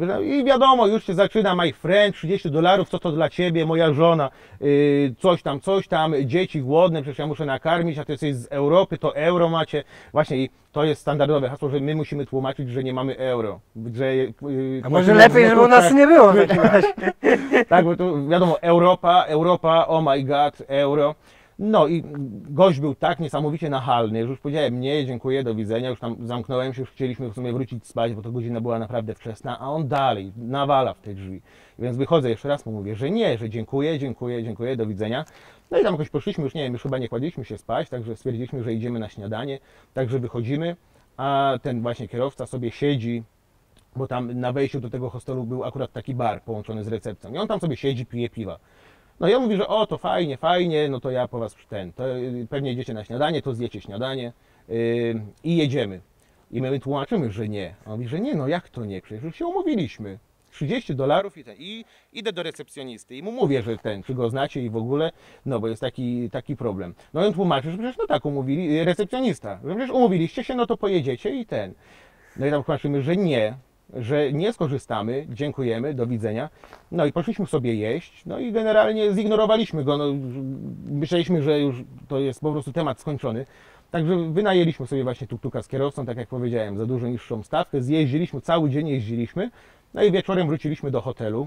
I wiadomo, już się zaczyna, my friend, trzydzieści dolarów, co to dla ciebie, moja żona, yy, coś tam, coś tam, dzieci głodne, przecież ja muszę nakarmić, a ty jesteś z Europy, to euro macie. Właśnie i to jest standardowe hasło, że my musimy tłumaczyć, że nie mamy euro. Że, yy, A może lepiej, żeby u nas nie było w takim razie. Tak, bo to wiadomo, Europa, Europa, oh my god, euro. No i gość był tak niesamowicie nachalny, że już powiedziałem nie, dziękuję, do widzenia, już tam zamknąłem się, już chcieliśmy w sumie wrócić spać, bo to godzina była naprawdę wczesna, a on dalej nawala w te drzwi. Więc wychodzę jeszcze raz, mu mówię, że nie, że dziękuję, dziękuję, dziękuję, do widzenia. No i tam jakoś poszliśmy, już nie wiem, już chyba nie kładliśmy się spać, także stwierdziliśmy, że idziemy na śniadanie, także wychodzimy, a ten właśnie kierowca sobie siedzi, bo tam na wejściu do tego hostelu był akurat taki bar połączony z recepcją i on tam sobie siedzi, pije piwa. No i on mówi, że o, to fajnie, fajnie, no to ja po was ten, to y, pewnie idziecie na śniadanie, to zjecie śniadanie yy, i jedziemy. I my tłumaczymy, że nie. A on mówi, że nie, no jak to nie, przecież już się umówiliśmy. trzydzieści dolarów i ten, i idę do recepcjonisty i mu mówię, że ten, czy go znacie i w ogóle, no bo jest taki, taki problem. No i on tłumaczy, że przecież no tak umówili, recepcjonista, że przecież umówiliście się, no to pojedziecie i ten. No i tam tłumaczymy, że nie, że nie skorzystamy, dziękujemy, do widzenia. No i poszliśmy sobie jeść, no i generalnie zignorowaliśmy go, no, myśleliśmy, że już to jest po prostu temat skończony. Także wynajęliśmy sobie właśnie tuk-tuka z kierowcą, tak jak powiedziałem, za dużo niższą stawkę, zjeździliśmy, cały dzień jeździliśmy, no i wieczorem wróciliśmy do hotelu.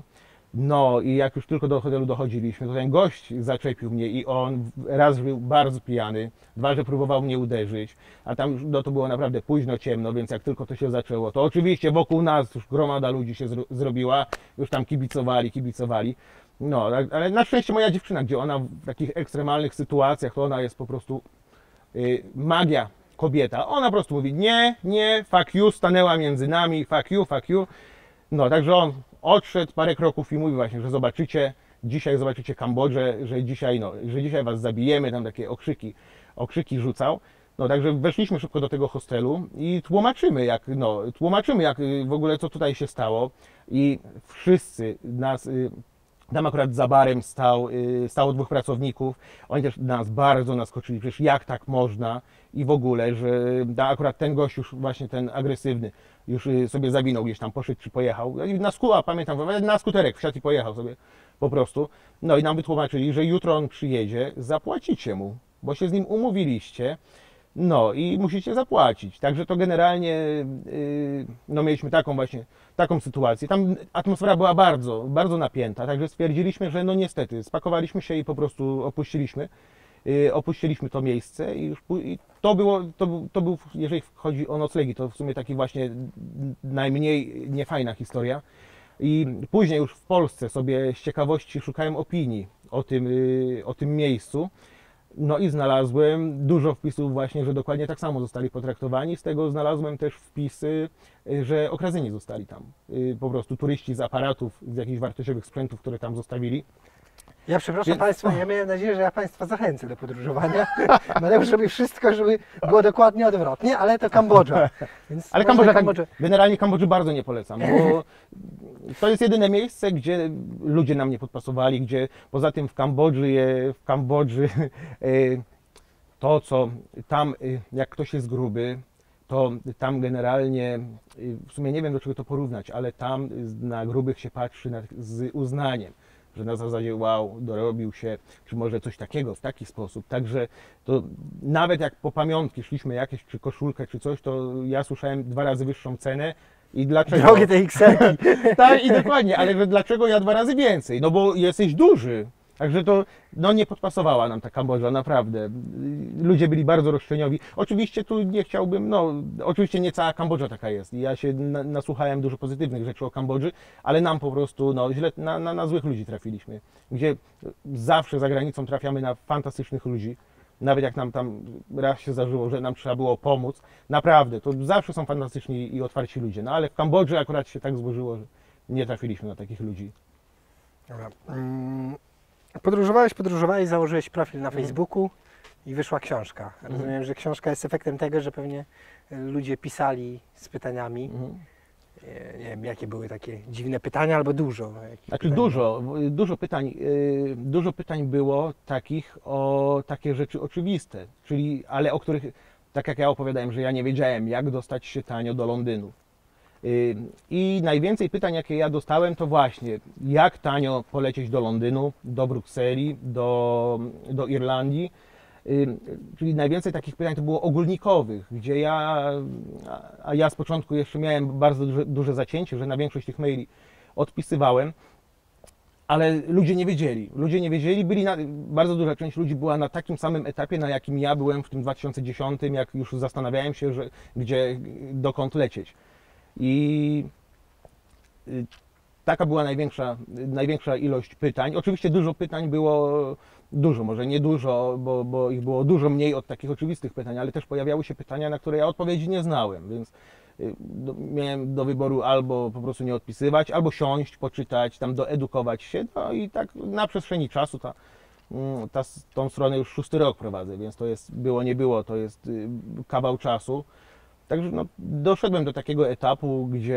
No i jak już tylko do hotelu dochodziliśmy, to ten gość zaczepił mnie i on raz był bardzo pijany, dwa, że próbował mnie uderzyć, a tam już no, to było naprawdę późno, ciemno, więc jak tylko to się zaczęło, to oczywiście wokół nas już gromada ludzi się zro zrobiła, już tam kibicowali, kibicowali. No, ale na szczęście moja dziewczyna, gdzie ona w takich ekstremalnych sytuacjach, to ona jest po prostu yy, magia kobieta. Ona po prostu mówi nie, nie, fuck you, stanęła między nami, fuck you, fuck you. No, także on odszedł parę kroków i mówi właśnie, że zobaczycie, dzisiaj zobaczycie Kambodżę, że dzisiaj, no, że dzisiaj was zabijemy, tam takie okrzyki, okrzyki rzucał. No, także weszliśmy szybko do tego hostelu i tłumaczymy, jak, no, tłumaczymy, jak w ogóle co tutaj się stało i wszyscy nas, tam akurat za barem stał, stało dwóch pracowników, oni też nas bardzo naskoczyli, przecież jak tak można i w ogóle, że akurat ten gość już właśnie ten agresywny, już sobie zawinął gdzieś tam, poszedł czy pojechał, na skuła, pamiętam, na skuterek wsiadł i pojechał sobie po prostu. No i nam wytłumaczyli, że jutro on przyjedzie, zapłacicie mu, bo się z nim umówiliście, no i musicie zapłacić. Także to generalnie, yy, no mieliśmy taką właśnie, taką sytuację. Tam atmosfera była bardzo, bardzo napięta, także stwierdziliśmy, że no niestety, spakowaliśmy się i po prostu opuściliśmy. Opuściliśmy to miejsce i już i to było, to, to był, jeżeli chodzi o noclegi, to w sumie taki właśnie najmniej niefajna historia. I później już w Polsce sobie z ciekawości szukałem opinii o tym, o tym miejscu. No i znalazłem dużo wpisów właśnie, że dokładnie tak samo zostali potraktowani. Z tego znalazłem też wpisy, że okradzeni zostali tam. Po prostu turyści z aparatów, z jakichś wartościowych sprzętów, które tam zostawili. Ja przepraszam Więc- Państwa, ja miałem nadzieję, że ja Państwa zachęcę do podróżowania. Mateusz robi wszystko, żeby było dokładnie odwrotnie, ale to Kambodża. Więc Ale może Kambodża, tak, generalnie Kambodży bardzo nie polecam, bo to jest jedyne miejsce, gdzie ludzie nam nie podpasowali, gdzie poza tym w Kambodży, je- w Kambodży e, to, co tam, e, jak ktoś jest gruby, to tam generalnie, e, w sumie nie wiem, do czego to porównać, ale tam na grubych się patrzy na, z uznaniem, że na zasadzie wow, dorobił się, czy może coś takiego, w taki sposób. Także to nawet jak po pamiątki szliśmy jakieś, czy koszulkę, czy coś, to ja słyszałem dwa razy wyższą cenę. I dlaczego? Drogie te X-elki. Tak, i dokładnie, ale że dlaczego ja dwa razy więcej? No bo jesteś duży. Także to no, nie podpasowała nam ta Kambodża, naprawdę. Ludzie byli bardzo roszczeniowi. Oczywiście tu nie chciałbym, no oczywiście nie cała Kambodża taka jest. Ja się na, nasłuchałem dużo pozytywnych rzeczy o Kambodży, ale nam po prostu no, źle, na, na, na złych ludzi trafiliśmy. Gdzie zawsze za granicą trafiamy na fantastycznych ludzi. Nawet jak nam tam raz się zdarzyło, że nam trzeba było pomóc. Naprawdę, to zawsze są fantastyczni i otwarci ludzie. No ale w Kambodży akurat się tak złożyło, że nie trafiliśmy na takich ludzi. Dobra. Mm, Podróżowałeś, podróżowałeś, założyłeś profil na Mhm. Facebooku i wyszła książka. Rozumiem, że książka jest efektem tego, że pewnie ludzie pisali z pytaniami. Mhm. E, Nie wiem, jakie były takie dziwne pytania, albo dużo. Jakich Znaczy pytań dużo, dużo pytań, yy, dużo pytań było takich o takie rzeczy oczywiste, czyli, ale o których, tak jak ja opowiadałem, że ja nie wiedziałem, jak dostać się tanio do Londynu. Yy, I najwięcej pytań, jakie ja dostałem, to właśnie, jak tanio polecieć do Londynu, do Brukseli, do, do Irlandii. Yy, Czyli najwięcej takich pytań to było ogólnikowych, gdzie ja, a- a ja z początku jeszcze miałem bardzo duże, duże zacięcie, że na większość tych maili odpisywałem, ale ludzie nie wiedzieli. Ludzie nie wiedzieli, byli na, bardzo duża część ludzi była na takim samym etapie, na jakim ja byłem w tym dwa tysiące dziesiątym, jak już zastanawiałem się, że, gdzie, dokąd lecieć. I y, taka była największa, największa ilość pytań. Oczywiście dużo pytań było, dużo, może nie dużo, bo, bo ich było dużo mniej od takich oczywistych pytań, ale też pojawiały się pytania, na które ja odpowiedzi nie znałem, więc y, do, miałem do wyboru albo po prostu nie odpisywać, albo siąść, poczytać, tam doedukować się, no i tak na przestrzeni czasu ta, mm, ta, tą stronę już szósty rok prowadzę, więc to jest, było nie było, to jest y, kawał czasu. Także no, doszedłem do takiego etapu, gdzie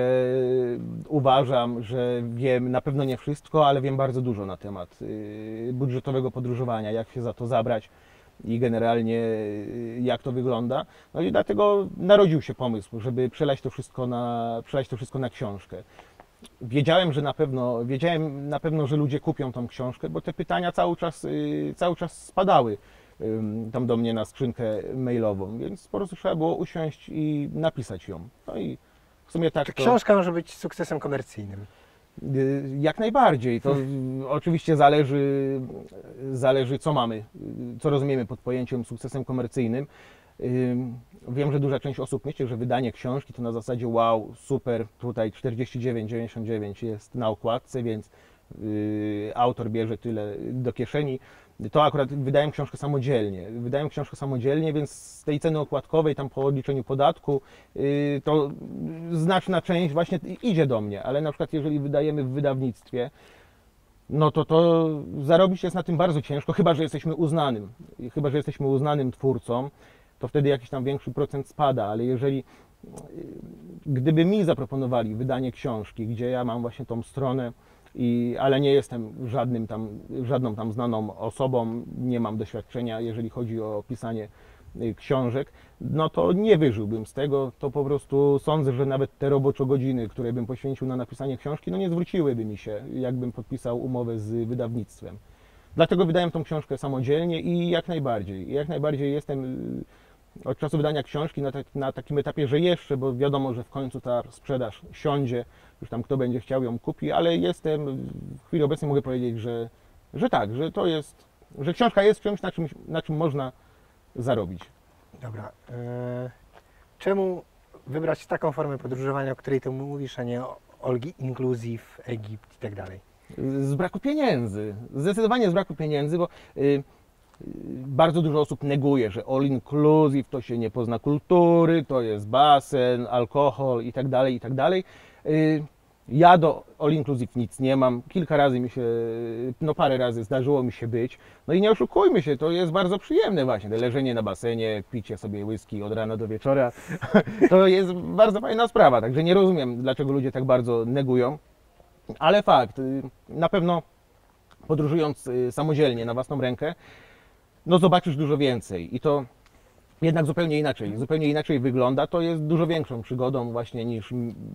uważam, że wiem na pewno nie wszystko, ale wiem bardzo dużo na temat y, budżetowego podróżowania, jak się za to zabrać i generalnie y, jak to wygląda. No i dlatego narodził się pomysł, żeby przelać to wszystko na, przelać to wszystko na książkę. Wiedziałem, że na pewno, wiedziałem na pewno, że ludzie kupią tą książkę, bo te pytania cały czas, y, cały czas spadały ym, tam do mnie na skrzynkę mailową, więc po prostu trzeba było usiąść i napisać ją. No i w sumie tak Czy to, książka może być sukcesem komercyjnym? y, jak najbardziej. To y, oczywiście zależy, zależy co mamy, y, co rozumiemy pod pojęciem sukcesem komercyjnym. Ym, Wiem, że duża część osób myśli, że wydanie książki to na zasadzie wow, super, tutaj czterdzieści dziewięć dziewięćdziesiąt dziewięć jest na okładce, więc yy, autor bierze tyle do kieszeni. To akurat wydają książkę samodzielnie. Wydają książkę samodzielnie, więc z tej ceny okładkowej, tam po odliczeniu podatku, yy, to znaczna część właśnie idzie do mnie, ale na przykład jeżeli wydajemy w wydawnictwie, no to to zarobić jest na tym bardzo ciężko, chyba że jesteśmy uznanym, chyba że jesteśmy uznanym twórcą, to wtedy jakiś tam większy procent spada, ale jeżeli y, gdyby mi zaproponowali wydanie książki, gdzie ja mam właśnie tą stronę, i, ale nie jestem żadnym tam, żadną tam znaną osobą, nie mam doświadczenia, jeżeli chodzi o pisanie y, książek, no to nie wyżyłbym z tego, to po prostu sądzę, że nawet te roboczo godziny, które bym poświęcił na napisanie książki, no nie zwróciłyby mi się, jakbym podpisał umowę z wydawnictwem. Dlatego wydałem tą książkę samodzielnie i jak najbardziej, jak najbardziej jestem y, od czasu wydania książki na, tak, na takim etapie, że jeszcze, bo wiadomo, że w końcu ta sprzedaż siądzie, już tam kto będzie chciał ją kupi, ale jestem, w chwili obecnej mogę powiedzieć, że, że tak, że to jest, że książka jest czymś, na czym, na czym można zarobić. Dobra. e, Czemu wybrać taką formę podróżowania, o której tu mówisz, a nie o Olgi Inclusive, Egipt i tak dalej? Z braku pieniędzy, zdecydowanie z braku pieniędzy, bo y, y, bardzo dużo osób neguje, że all inclusive to się nie pozna kultury, to jest basen, alkohol i tak dalej, i tak dalej. Y, Ja do all inclusive nic nie mam. Kilka razy mi się, no parę razy zdarzyło mi się być. No i nie oszukujmy się, to jest bardzo przyjemne właśnie. To leżenie na basenie, picie sobie whisky od rana do wieczora. To jest bardzo fajna sprawa, także nie rozumiem, dlaczego ludzie tak bardzo negują. Ale fakt, y, na pewno podróżując y, samodzielnie na własną rękę, no zobaczysz dużo więcej i to jednak zupełnie inaczej, zupełnie inaczej wygląda. To jest dużo większą przygodą właśnie niż,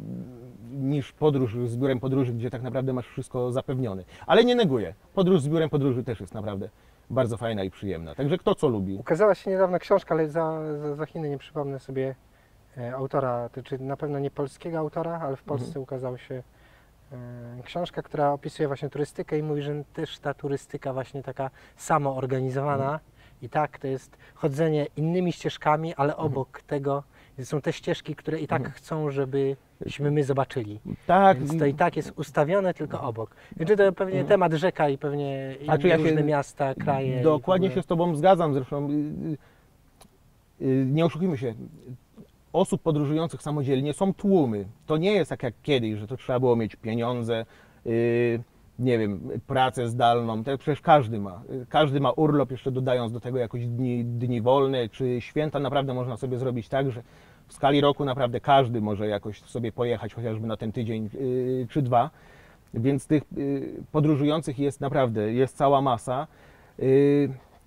niż podróż z biurem podróży, gdzie tak naprawdę masz wszystko zapewnione. Ale nie neguję, podróż z biurem podróży też jest naprawdę bardzo fajna i przyjemna. Także kto co lubi. Ukazała się niedawno książka, ale za, za, za Chiny nie przypomnę sobie e, autora, to czy na pewno nie polskiego autora, ale w Polsce Mhm. ukazała się e, książka, która opisuje właśnie turystykę i mówi, że też ta turystyka właśnie taka samoorganizowana Mhm. i tak, to jest chodzenie innymi ścieżkami, ale obok tego są te ścieżki, które i tak Mhm. chcą, żebyśmy my zobaczyli. Tak, Więc to i tak jest ustawione tylko obok. Znaczy to pewnie Mhm. temat rzeka i pewnie A czy ja się- różne miasta, kraje. i w dokładnie ogóle. się z Tobą zgadzam, zresztą y, y, y, nie oszukujmy się, osób podróżujących samodzielnie są tłumy. To nie jest tak jak kiedyś, że to trzeba było mieć pieniądze, y, nie wiem, pracę zdalną, to przecież każdy ma. Y, Każdy ma urlop, jeszcze dodając do tego jakoś dni, dni wolne, czy święta naprawdę można sobie zrobić tak, że w skali roku naprawdę każdy może jakoś sobie pojechać chociażby na ten tydzień y, czy dwa. Więc tych y, podróżujących jest naprawdę, jest cała masa. Y,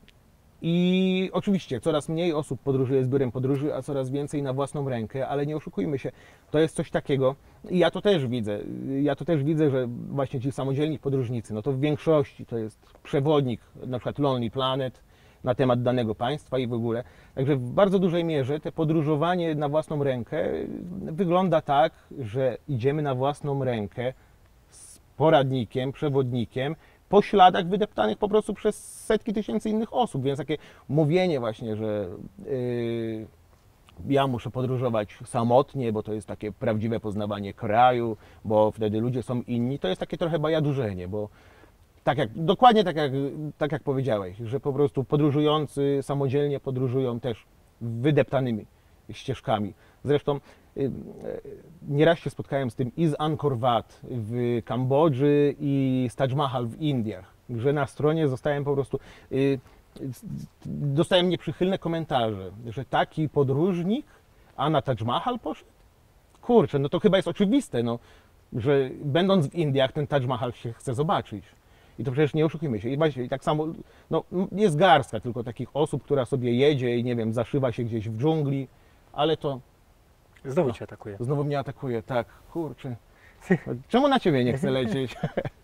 I oczywiście coraz mniej osób podróżuje z biurem podróży, a coraz więcej na własną rękę, ale nie oszukujmy się, to jest coś takiego i ja to też widzę, ja to też widzę, że właśnie ci samodzielni podróżnicy, no to w większości to jest przewodnik, na przykład Lonely Planet, na temat danego państwa i w ogóle. Także w bardzo dużej mierze te podróżowanie na własną rękę wygląda tak, że idziemy na własną rękę z poradnikiem, przewodnikiem, po śladach wydeptanych po prostu przez setki tysięcy innych osób, więc takie mówienie właśnie, że yy, ja muszę podróżować samotnie, bo to jest takie prawdziwe poznawanie kraju, bo wtedy ludzie są inni, to jest takie trochę bajadurzenie, bo tak jak, dokładnie tak jak, tak jak powiedziałeś, że po prostu podróżujący samodzielnie podróżują też wydeptanymi ścieżkami. Zresztą y, y, nieraz się spotkałem z tym i z Angkor Wat w Kambodży i z Taj Mahal w Indiach, że na stronie zostałem po prostu, y, dostałem nieprzychylne komentarze, że taki podróżnik, a na Taj Mahal poszedł? Kurczę, no to chyba jest oczywiste, no, że będąc w Indiach ten Taj Mahal się chce zobaczyć. I to przecież nie oszukujmy się. I właśnie i tak samo, no, jest garstka tylko takich osób, która sobie jedzie i nie wiem, zaszywa się gdzieś w dżungli, ale to Znowu cię atakuje. znowu mnie atakuje, tak, kurczę. Czemu na ciebie nie chcę lecieć?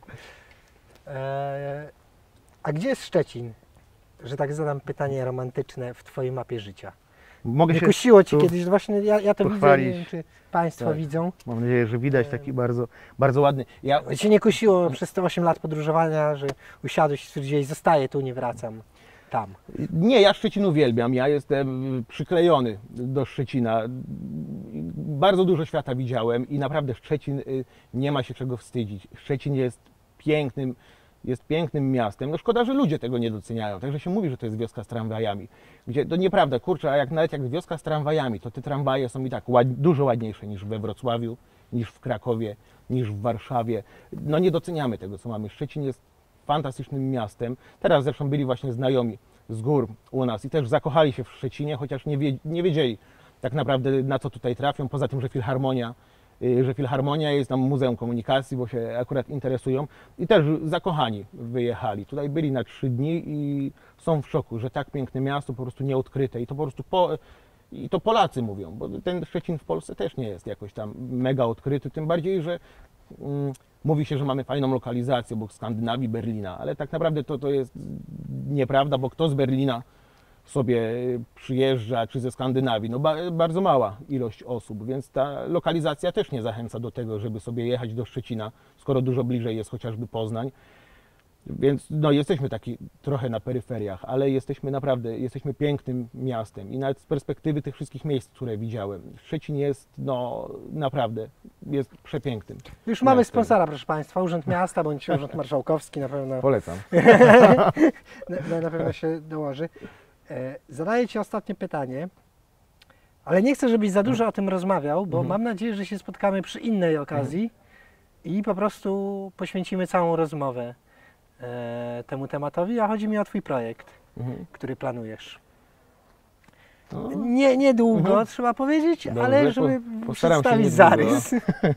Eee, a gdzie jest Szczecin? Że tak zadam pytanie romantyczne w twojej mapie życia. Mogę Nie się, kusiło ci tu kiedyś, właśnie ja, ja to widzę, pochwalić. nie wiem czy Państwo Tak. widzą. mam nadzieję, że widać taki bardzo, bardzo ładny. Ja, Cię nie kusiło przez te osiem lat podróżowania, że usiadłeś i stwierdziłeś, zostaję tu, nie wracam tam. nie, ja Szczecin uwielbiam, ja jestem przyklejony do Szczecina. Bardzo dużo świata widziałem i naprawdę Szczecin y, nie ma się czego wstydzić. Szczecin jest pięknym, jest pięknym miastem. No szkoda, że ludzie tego nie doceniają. Także się mówi, że to jest wioska z tramwajami. Gdzie, to nieprawda, kurczę, a jak nawet jak wioska z tramwajami, to te tramwaje są i tak ład, dużo ładniejsze niż we Wrocławiu, niż w Krakowie, niż w Warszawie. No nie doceniamy tego, co mamy. Szczecin jest fantastycznym miastem. Teraz zresztą byli właśnie znajomi z gór u nas i też zakochali się w Szczecinie, chociaż nie, wie, nie wiedzieli tak naprawdę, na co tutaj trafią, poza tym, że Filharmonia, y, że Filharmonia jest tam Muzeum Komunikacji, bo się akurat interesują i też zakochani wyjechali. Tutaj byli na trzy dni i są w szoku, że tak piękne miasto, po prostu nieodkryte i to po prostu po, i to Polacy mówią, bo ten Szczecin w Polsce też nie jest jakoś tam mega odkryty, tym bardziej, że mm, mówi się, że mamy fajną lokalizację obok Skandynawii, Berlina, ale tak naprawdę to, to jest nieprawda, bo kto z Berlina sobie przyjeżdża, czy ze Skandynawii, no ba, bardzo mała ilość osób, więc ta lokalizacja też nie zachęca do tego, żeby sobie jechać do Szczecina, skoro dużo bliżej jest chociażby Poznań. Więc no, jesteśmy taki trochę na peryferiach, ale jesteśmy naprawdę, jesteśmy pięknym miastem i nawet z perspektywy tych wszystkich miejsc, które widziałem, Szczecin jest no naprawdę, jest przepięknym. Już mamy miastem. sponsora, proszę Państwa, Urząd Miasta bądź Urząd Marszałkowski na pewno, Polecam. na, na pewno się dołoży. E, Zadaję Ci ostatnie pytanie, ale nie chcę, żebyś za dużo o tym rozmawiał, bo Mhm. mam nadzieję, że się spotkamy przy innej okazji i po prostu poświęcimy całą rozmowę e, temu tematowi, a chodzi mi o Twój projekt, Mhm. który planujesz. No, Nie, niedługo, Mhm. trzeba powiedzieć, Dobrze, ale żeby po- postaram się przedstawić niedługo. zarys.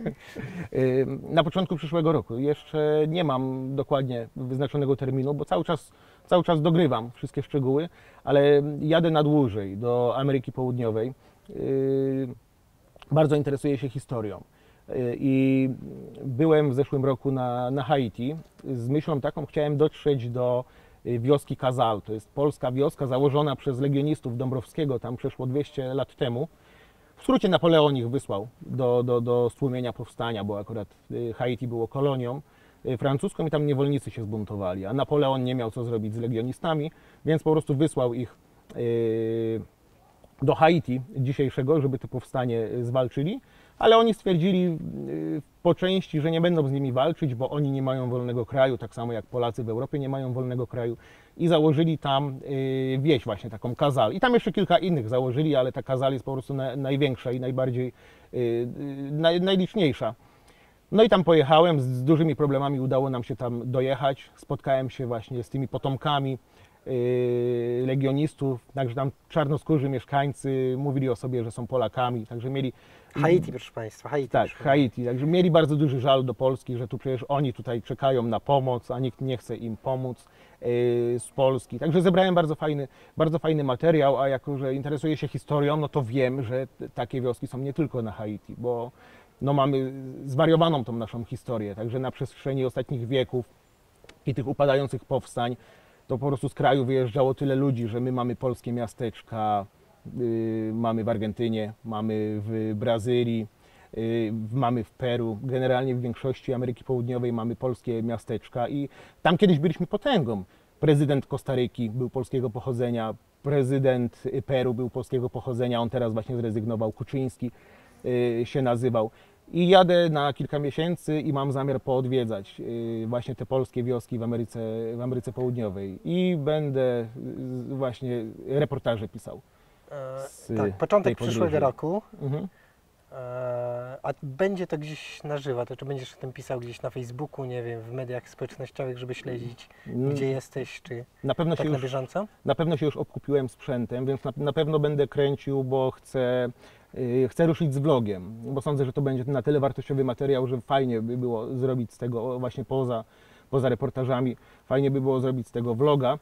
y, na początku przyszłego roku. Jeszcze nie mam dokładnie wyznaczonego terminu, bo cały czas, cały czas dogrywam wszystkie szczegóły, ale jadę na dłużej do Ameryki Południowej. Y, bardzo interesuję się historią. Y, I byłem w zeszłym roku na, na Haiti z myślą taką, chciałem dotrzeć do y, wioski Kazal. To jest polska wioska założona przez legionistów Dąbrowskiego, tam przeszło dwieście lat temu. W skrócie Napoleon ich wysłał do, do, do stłumienia powstania, bo akurat y, Haiti było kolonią y, francuską i tam niewolnicy się zbuntowali, a Napoleon nie miał co zrobić z legionistami, więc po prostu wysłał ich y, do Haiti dzisiejszego, żeby to powstanie zwalczyli, ale oni stwierdzili y, po części, że nie będą z nimi walczyć, bo oni nie mają wolnego kraju, tak samo jak Polacy w Europie nie mają wolnego kraju i założyli tam y, wieś właśnie taką Kazal. I tam jeszcze kilka innych założyli, ale ta Kazal jest po prostu na, największa i najbardziej y, y, naj, najliczniejsza. No i tam pojechałem, z, z dużymi problemami udało nam się tam dojechać. Spotkałem się właśnie z tymi potomkami y, legionistów, także tam czarnoskórzy mieszkańcy mówili o sobie, że są Polakami, także mieli... Haiti, proszę Państwa, Haiti. Tak, proszę. Haiti. Także mieli bardzo duży żal do Polski, że tu przecież oni tutaj czekają na pomoc, a nikt nie chce im pomóc yy, z Polski. Także zebrałem bardzo fajny, bardzo fajny materiał, a jako, że interesuję się historią, no to wiem, że t- takie wioski są nie tylko na Haiti, bo no mamy zwariowaną tą naszą historię. Także na przestrzeni ostatnich wieków i tych upadających powstań, to po prostu z kraju wyjeżdżało tyle ludzi, że my mamy polskie miasteczka, y, mamy w Argentynie, mamy w Brazylii, y, mamy w Peru, generalnie w większości Ameryki Południowej mamy polskie miasteczka i tam kiedyś byliśmy potęgą. Prezydent Kostaryki był polskiego pochodzenia, prezydent Peru był polskiego pochodzenia, on teraz właśnie zrezygnował, Kuczyński y, się nazywał. I jadę na kilka miesięcy i mam zamiar poodwiedzać y, właśnie te polskie wioski w Ameryce, w Ameryce Południowej i będę y, właśnie reportaże pisał. E, z tak, tej początek podróży. przyszłego roku. Mhm. E, a będzie to gdzieś na żywo, to czy będziesz o tym pisał gdzieś na Facebooku, nie wiem, w mediach społecznościowych, żeby śledzić, Mm, gdzie jesteś, czy Na pewno, tak się na już, bieżąco? na pewno się już obkupiłem sprzętem, więc na, na pewno będę kręcił, bo chcę, y, chcę ruszyć z vlogiem, bo sądzę, że to będzie na tyle wartościowy materiał, że fajnie by było zrobić z tego właśnie poza, poza reportażami, fajnie by było zrobić z tego vloga.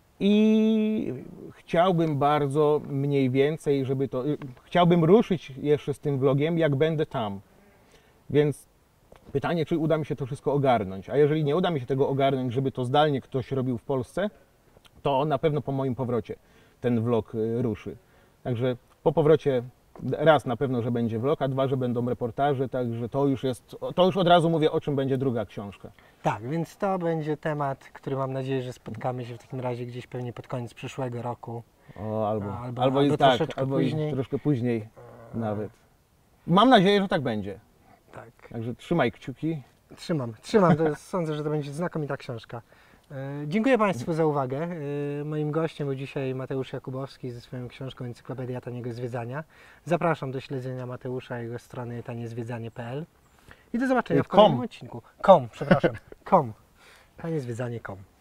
I chciałbym bardzo mniej więcej, żeby to. Chciałbym ruszyć jeszcze z tym vlogiem, jak będę tam. Więc pytanie, czy uda mi się to wszystko ogarnąć. A jeżeli nie uda mi się tego ogarnąć, żeby to zdalnie ktoś robił w Polsce, to na pewno po moim powrocie ten vlog y, ruszy. Także po powrocie raz na pewno, że będzie vlog, a dwa, że będą reportaże, także to już jest, to już od razu mówię, o czym będzie druga książka. Tak, więc to będzie temat, który mam nadzieję, że spotkamy się w takim razie gdzieś pewnie pod koniec przyszłego roku. O, albo, A, albo- albo, albo jest tak, troszeczkę albo i później. troszkę później nawet. Mam nadzieję, że tak będzie. Tak. Także trzymaj kciuki. Trzymam, trzymam. To jest, sądzę, że to będzie znakomita książka. E, Dziękuję Państwu za uwagę. E, Moim gościem był dzisiaj Mateusz Jakubowski ze swoją książką Encyklopedia Taniego Zwiedzania. Zapraszam do śledzenia Mateusza, jego strony taniezwiedzanie kropka p l i do zobaczenia w Com. kolejnym odcinku. Com, przepraszam. Com. Taniezwiedzanie kropka com.